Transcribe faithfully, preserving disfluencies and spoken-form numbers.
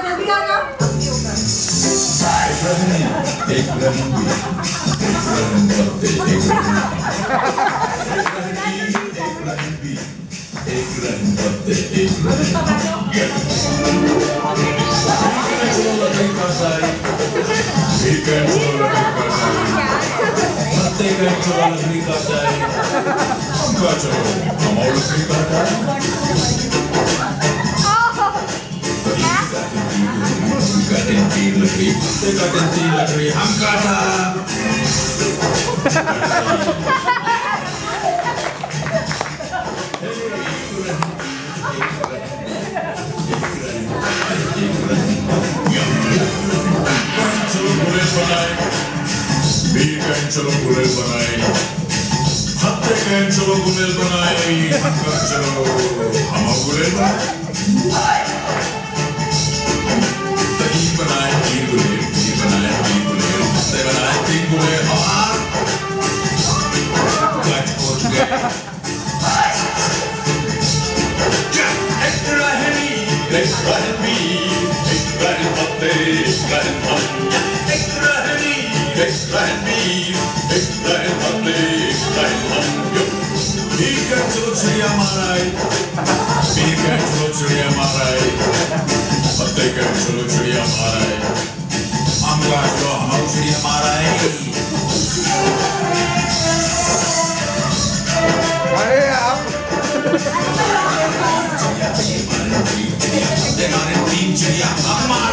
जल्दी आ जा। एक लकड़ी हम काटा चलो गुलेल बनाए हत्ते कैन चलो गुलेल बनाए हत्ते चलो हम गुलेल बनाए तीन बनाए तीन गुलेल तीन बनाए तीन गुलेल हत्ते बनाए तीन गुलेल और कट हो गए एक रहनी एक रहनी एक रहनी हत्ते एक रहनी एक रहनी एक रहनी Extra and hotly, extra and hotly. Big and chilly, amarai. Big and chilly, amarai. Hotly and chilly, amarai. Amla jo, hamau chilly, amarai. अरे आप हमारे तीन चिड़िया हमारे